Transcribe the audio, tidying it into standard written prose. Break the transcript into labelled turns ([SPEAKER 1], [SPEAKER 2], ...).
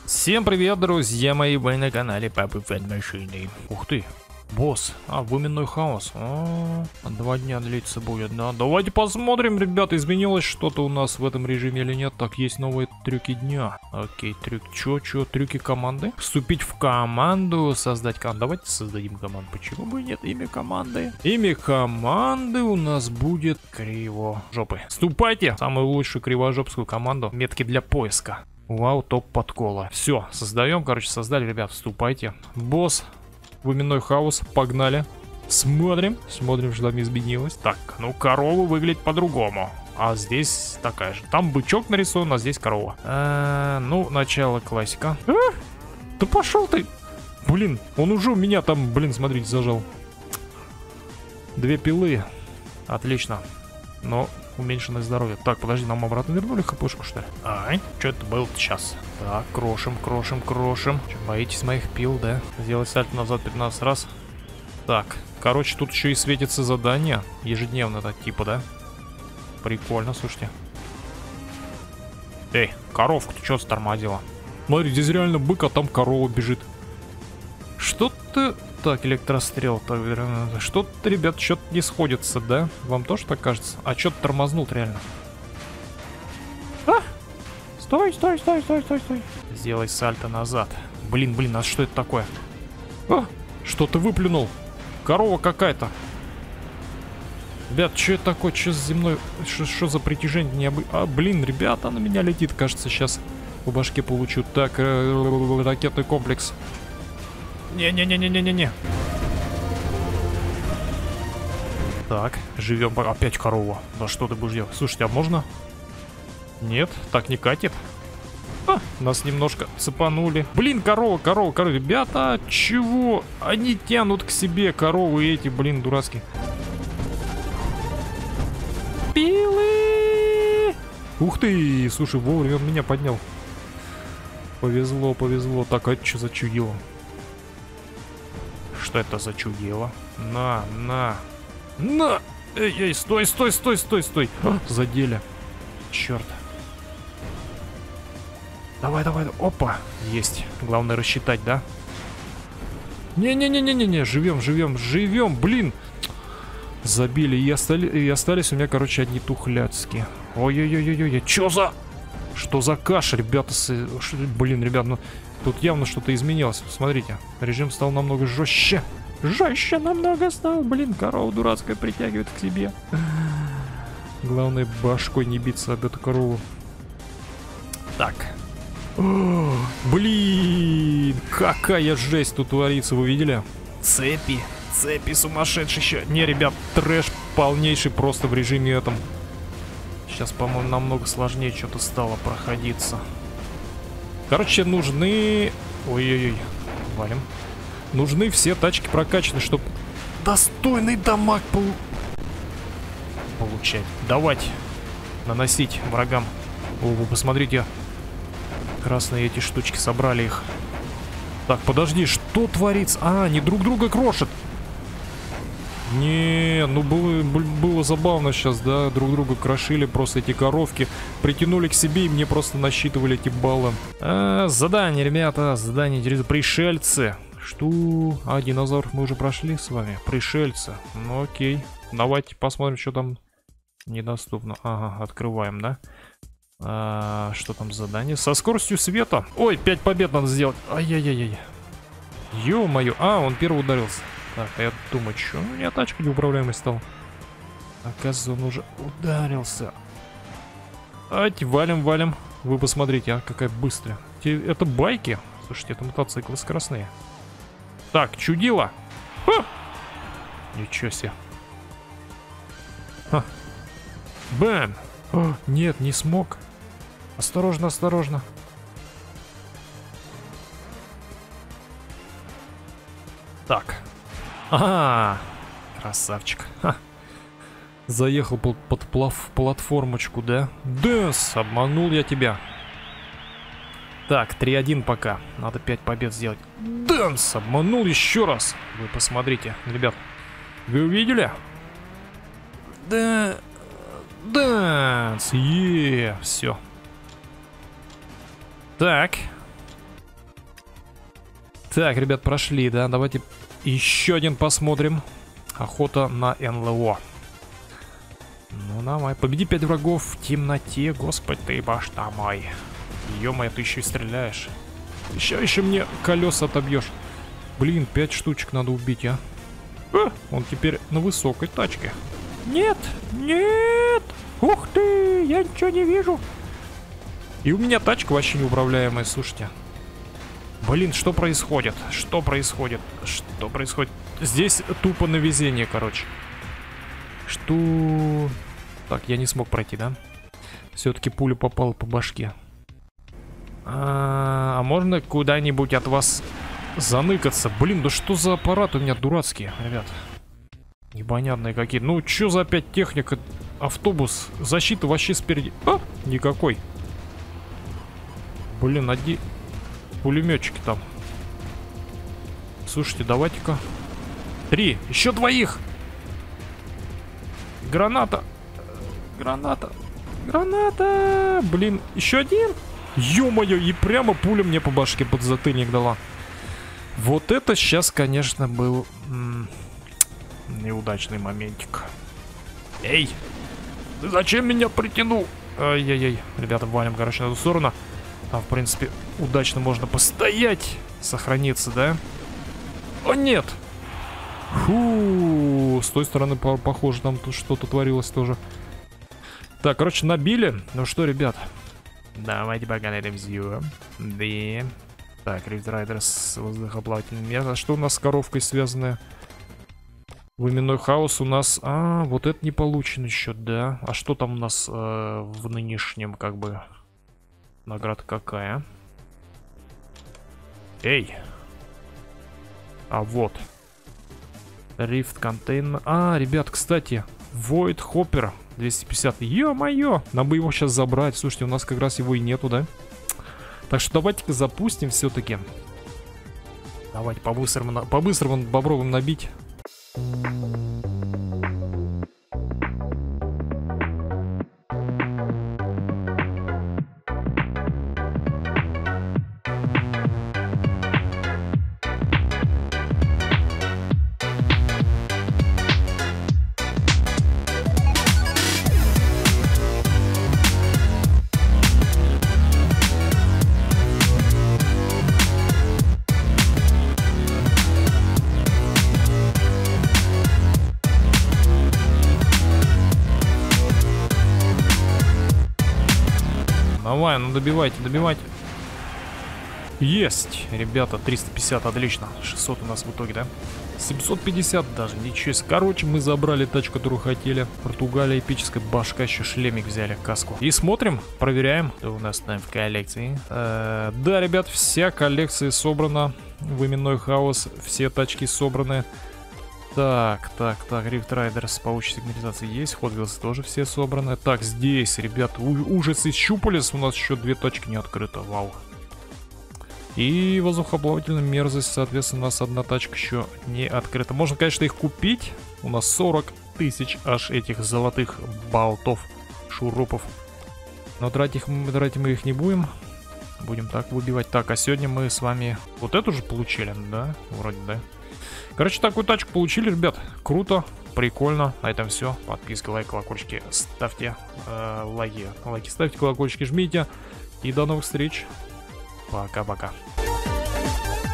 [SPEAKER 1] Всем привет, друзья мои, вы на канале Папы Фэн-Машины. Ух ты, босс, выменной хаос. 2 дня длиться будет, да? Давайте посмотрим, ребята, изменилось что-то у нас в этом режиме или нет. Так, есть новые трюки дня. Окей, трюки команды. Вступить в команду, создать команду. Давайте создадим команду. Почему бы нет? Имя команды. Имя команды у нас будет Кривожопы. Вступайте в самую лучшую кривожопскую команду. Метки для поиска. Вау, топ подкола. Все, создаем, короче, создали, ребят, вступайте. Босс, выменной хаос, погнали. Смотрим, что там изменилось. Так, ну корова выглядит по-другому. А здесь такая же. Там бычок нарисован, а здесь корова. Ну, начало классика. Да пошел ты! Блин, он уже у меня там, блин, смотрите, зажал. 2 пилы. Отлично. Но уменьшенное здоровье. Так, подожди, нам обратно вернули хпшку, что ли? Ай, что это было сейчас? Так, крошим. Что, боитесь моих пил, да? Сделать сальто назад 15 раз. Так, короче, тут еще и светится задание. Ежедневно, так, типа, да? Прикольно, слушайте. Эй, коровка, ты что стормозила? Смотри, здесь реально бык, а там корова бежит. Что-то... Так, электрострел. Так, что-то, ребят, что-то не сходится, да? Вам тоже так кажется? А что-то тормознул реально. Стой. Сделай сальто назад. Блин, а что это такое? Что-то выплюнул. Корова какая-то. Ребят, что это такое? Что за земной... Что за притяжение? Блин, ребята, на меня летит. Кажется, сейчас по башке получу. Так, ракетный комплекс. Не. Так, живем. Опять корова. Да что ты будешь делать? Слушайте, а можно? Нет, так не катит. Нас немножко цепанули. Блин, корова. Ребята, чего? Они тянут к себе коровы эти, блин, дурацкие. Пилы! Ух ты! Слушай, вовремя он меня поднял. Повезло. Так, а это что за чудило? Что это за чудило? На! Эй, стой! Задели. Черт. Давай. Опа. Есть. Главное рассчитать, да? Не. Живем. Блин. Забили. И остались у меня, короче, одни тухляцкие. Ой. Что за каша, ребята? Блин, ребят, ну... Тут явно что-то изменилось. Смотрите, режим стал намного жестче. Жестче намного стал. Блин, корова дурацкая притягивает к себе. Главное, башкой не биться об эту корову. Так. Блин, какая жесть тут творится, вы видели? Цепи сумасшедшие. Не, ребят, трэш полнейший просто в режиме этом. Сейчас, по-моему, намного сложнее что-то стало проходиться. Короче, нужны... Ой-ой-ой, валим. Нужны все тачки прокачаны, чтобы достойный дамаг получать. Давать. Наносить врагам. О, вы посмотрите. Красные эти штучки, собрали их. Так, подожди, что творится? Они друг друга крошат. Не, ну было забавно сейчас, да, друг друга крошили просто эти коровки, притянули к себе и мне просто насчитывали эти баллы. Задание, ребята, задание через пришельцы. Что? Динозавров мы уже прошли с вами. Пришельцы, ну окей. Давайте посмотрим, что там недоступно. Ага, открываем, да? Что там задание? Со скоростью света. Ой, 5 побед надо сделать. Ай-яй-яй-яй. Ё-моё, он первый ударился. Так, я думаю, что у меня тачка неуправляемой стала. Оказывается, он уже ударился. Валим. Вы посмотрите, какая быстрая. Это байки. Слушайте, это мотоциклы скоростные. Так, чудило. Ничего себе. Бэм. Нет, не смог. Осторожно. Так. Красавчик. Заехал под платформочку, да? Дэнс, обманул я тебя. Так, 3-1 пока. Надо 5 побед сделать. Дэнс, обманул еще раз. Вы посмотрите, ребят. Вы увидели? Да. Дэнс. Все. Так. Так, ребят, прошли, да? Давайте еще один посмотрим. Охота на НЛО. Ну, давай. Победи 5 врагов в темноте. Господи, ты башта мой. Ё-моё, ты еще и стреляешь. Еще мне колеса отобьешь. Блин, 5 штучек надо убить, а. Он теперь на высокой тачке. Нет, нет. Ух ты, я ничего не вижу. И у меня тачка вообще неуправляемая, слушайте. Блин, что происходит? Что происходит? Что происходит? Здесь тупо на везение, короче. Что? Так, я не смог пройти, да? Все-таки пуля попала по башке. А можно куда-нибудь от вас заныкаться? Блин, да что за аппарат у меня дурацкий, ребят? Непонятные какие. Ну, что за опять техника? Автобус. Защита вообще спереди. А, никакой. Блин, одни пулеметчики там. Слушайте, давайте-ка. 3. Еще 2. Граната. Граната. Граната. Блин, еще 1. Ё-моё, и прямо пуля мне по башке подзатыльник дала. Вот это сейчас, конечно, был неудачный моментик. Эй, ты зачем меня притянул? Ай-яй-яй. Ребята, валим, короче, на эту сторону. Там, в принципе, удачно можно постоять. Сохраниться, да? О, нет! Фу, с той стороны, похоже, там тут что-то творилось тоже. Так, короче, набили. Ну что, ребят, давайте пока на этом все. Да. Так, Рифт Райдер с воздухоплавательным мясом. А что у нас с коровкой связанное? Временной хаос у нас... А, вот это не получен еще, да. А что там у нас в нынешнем, как бы... Награда какая? Эй! А вот. Рифт контейнер. А, ребят, кстати, Void Hopper 250. Ё-моё! Нам бы его сейчас забрать. Слушайте, у нас как раз его и нету, да? Так что давайте-ка запустим все-таки. Давайте по-быстрому попробуем набить. Давай, ну добивайте, добивайте. Есть, ребята, 350, отлично. 600 у нас в итоге, да? 750 даже, ничего себе. Короче, мы забрали тачку, которую хотели. Португалия, эпическая башка, еще шлемик взяли, каску. И смотрим, проверяем, что у нас там в коллекции. Да, ребят, вся коллекция собрана. Временной хаос, все тачки собраны. Так, Рифт Райдер с паучьей сигнализацией есть, Hot Wheels тоже все собраны. Так, здесь, ребят, ужас из щупалец, у нас еще 2 точки не открыто, вау. И воздухоплавательная мерзость, соответственно, у нас 1 тачка еще не открыта. Можно, конечно, их купить, у нас 40 тысяч аж этих золотых болтов, шурупов. Но тратить мы их не будем, будем так выбивать. Так, а сегодня мы с вами вот эту же получили, да, вроде, да. Короче, такую тачку получили, ребят. Круто, прикольно. На этом все. Подписка, лайк, колокольчики ставьте. Лайки ставьте, колокольчики жмите. И до новых встреч. Пока-пока.